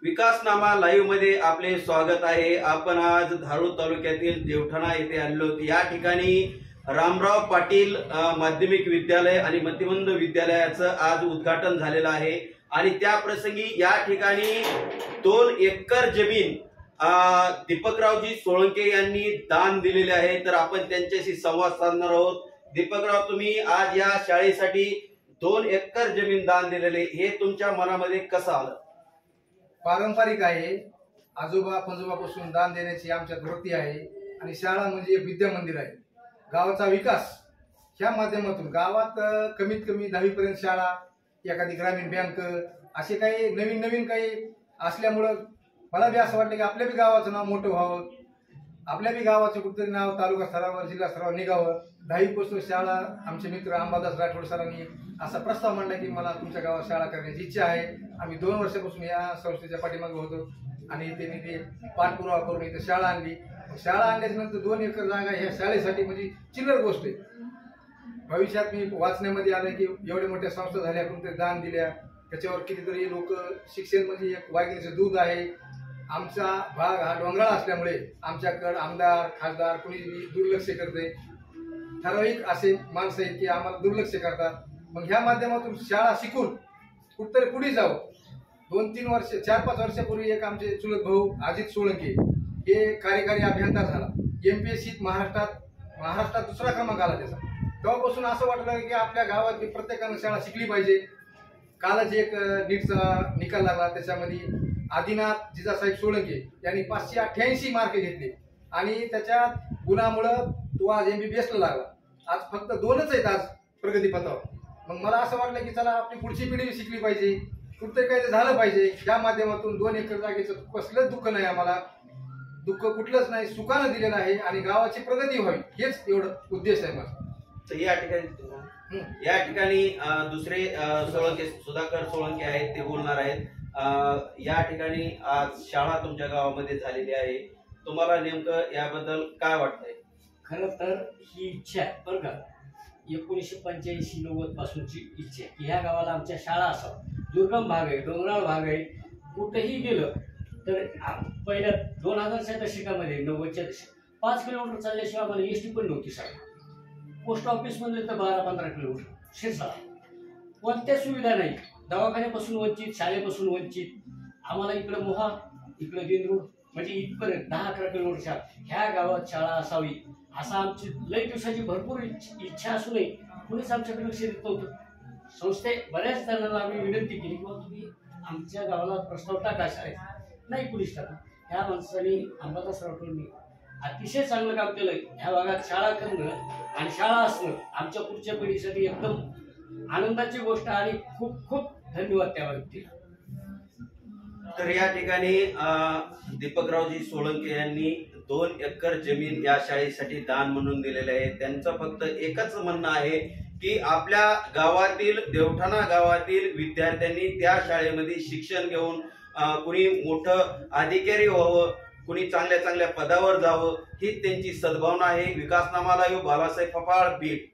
विकासनामा live मध्ये आपले स्वागत आहे। आपण आज धारूर तालुक्यातील देवठाणा येथे आलो आहोत। या ठिकाणी रामराव पाटील माध्यमिक विद्यालय आणि मतिमंद विद्यालयाचं आज उद्घाटन झालेलं आहे आणि त्या प्रसंगी या ठिकाणी 2 एकर जमीन दीपकरावजी सोळंके यांनी दान दिलेले आहे। तर आपण त्यांच्याशी संवाद साधणार आहोत। दीपकराव, तुम्ही आज या शाळेसाठी 2 एकर जमीन दान दिलेले, हे तुमच्या मनामध्ये कसं आलं? पारंपरिक आहे, आजोबा पंजोबापासून दान देण्याची आमच्यात वृत्ती आहे आणि शाळा म्हणजे एक विद्या मंदिर आहे। गावाचा विकास ह्या माध्यमातून गावात कमीत कमी 10वी पर्यंत शाळा, एखादी ग्रामीण बँक असे काही नवीन काही असल्यामुळं मला बी असं वाटलं की आपल्या बी गावाचं नाव मोठं व्हावं, आपल्या बी गावाचं कुठतरी नाव तालुका स्तरावर जिल्हा स्तरावर निघावं। 10वी पासून शाळा आमचे मित्र अंबादास राठोड सरांनी असा प्रस्ताव मांडला की मला तुमच्या गावात शाळा करण्याची इच्छा आहे। आम्ही 2 वर्षापासून या संस्थेच्या पाठीमागे होतो आणि त्यांनी ते पाठपुरावा करून इथे शाळा आणली। शाळा आणल्यानंतर 2 एकर जागा ह्या शाळेसाठी म्हणजे चिल्लर गोष्ट आहे। भविष्यात मी वाचण्यामध्ये आलं की एवढ्या मोठ्या संस्था झाल्या, कोणतरी दान दिल्या, त्याच्यावर कितीतरी लोक शिक्षण म्हणजे एक वाघिणीचं दूध आहे। आमचा भाग हा डोंगराळ असल्यामुळे आमच्याकडे आमदार खासदार कोणी दुर्लक्ष करते, ठराविक असे माणसं आहेत की आम्हाला दुर्लक्ष करतात। मग ह्या माध्यमातून शाळा शिकून कुठतरी पुढे जावं। 2-3 वर्ष 4-5 वर्षापूर्वी एक आमचे चुलत भाऊ अजित सोळंके हे कार्यकारी अभियंता झाला, MPSCत महाराष्ट्रात 2रा क्रमांक आला त्याचा। तेव्हापासून असं वाटलं की आपल्या गावात प्रत्येकानं शाळा शिकली पाहिजे। कालच एक नीटचा निकाल लागला, त्याच्यामध्ये आदिनाथ जिजासाहेब सोळंके यांनी 588 मार्क घेतले आणि त्याच्या गुणामुळे तो आज MBBSला लागला। आज फक्त 2च आहेत आज प्रगतीपथावर। मग मला असं वाटलं की चला आपली पुढची पिढी शिकली पाहिजे, कुठतरी काही झालं पाहिजे। या माध्यमातून 2 एकर जागेचं कसलंच दुःख नाही, आम्हाला दुःख कुठलंच नाही, सुखानं दिलेलं आहे आणि गावाची प्रगती व्हावी हेच एवढं उद्देश आहे माझा। तर या ठिकाणी दुसरे सोळंके सुधाकर सोळंके आहेत, ते बोलणार आहेत। या ठिकाणी आज शाळा तुमच्या गावामध्ये झालेली आहे, तुम्हाला नेमकं याबद्दल काय वाटतंय? खरं तर ही इच्छा आहे बरं का, 1985-90 पासूनची इच्छा आहे की ह्या गावाला आमच्या शाळा असावं। दुर्गम भाग आहे, डोंगराळ भाग आहे, कुठेही गेलं तर पहिल्या 2000च्या दशकामध्ये 90च्या दशक 5 किलोमीटर चालल्याशिवाय आम्हाला SD पण नव्हती शाळा। पोस्ट ऑफिस म्हणले तर 12-15 किलोमीटर शिरसाळा, कोणत्या सुविधा नाही, दवाखान्यापासून वंचित, शाळेपासून वंचित। आम्हाला इकडं मोहा, इकडं दिंद्रूड म्हणजे इथपर्यंत 10-11 किलोमीटर ह्या गावात शाळा असावी असा आमची लई दिवसाची भरपूर इच्छा असूनही कुणीच आमच्याकडे लक्ष देत नव्हतं। संस्थे बऱ्याच जणांना आम्ही विनंती केली की तुम्ही आमच्या गावाला प्रस्ताव टाका शाळेत, नाही कुणीच टाका। ह्या माणसाने अंबादास राठोडनी अतिशय चांगलं काम केलं। ह्या भागात शाळा करणं आणि शाळा असणं आमच्या पुढच्या पिढीसाठी एकदम आनंदाची गोष्ट आणि खूप खूप धन्यवाद त्या व्यक्तीला। तर या ठिकाणी दीपकरावजी सोळंके यांनी 2 एकर जमीन या शाळेसाठी दान म्हणून दिलेले आहे। त्यांचं फक्त एकच म्हणणं आहे की आपल्या गावातील देवठाणा गावातील विद्यार्थ्यांनी त्या शाळेमध्ये शिक्षण घेऊन कुणी मोठं अधिकारी व्हावं, कुणी चांगल्या पदावर जावं, ही त्यांची सद्भावना आहे। विकासनामा लाईव्ह, बालासाहेब फफाळ, बीड।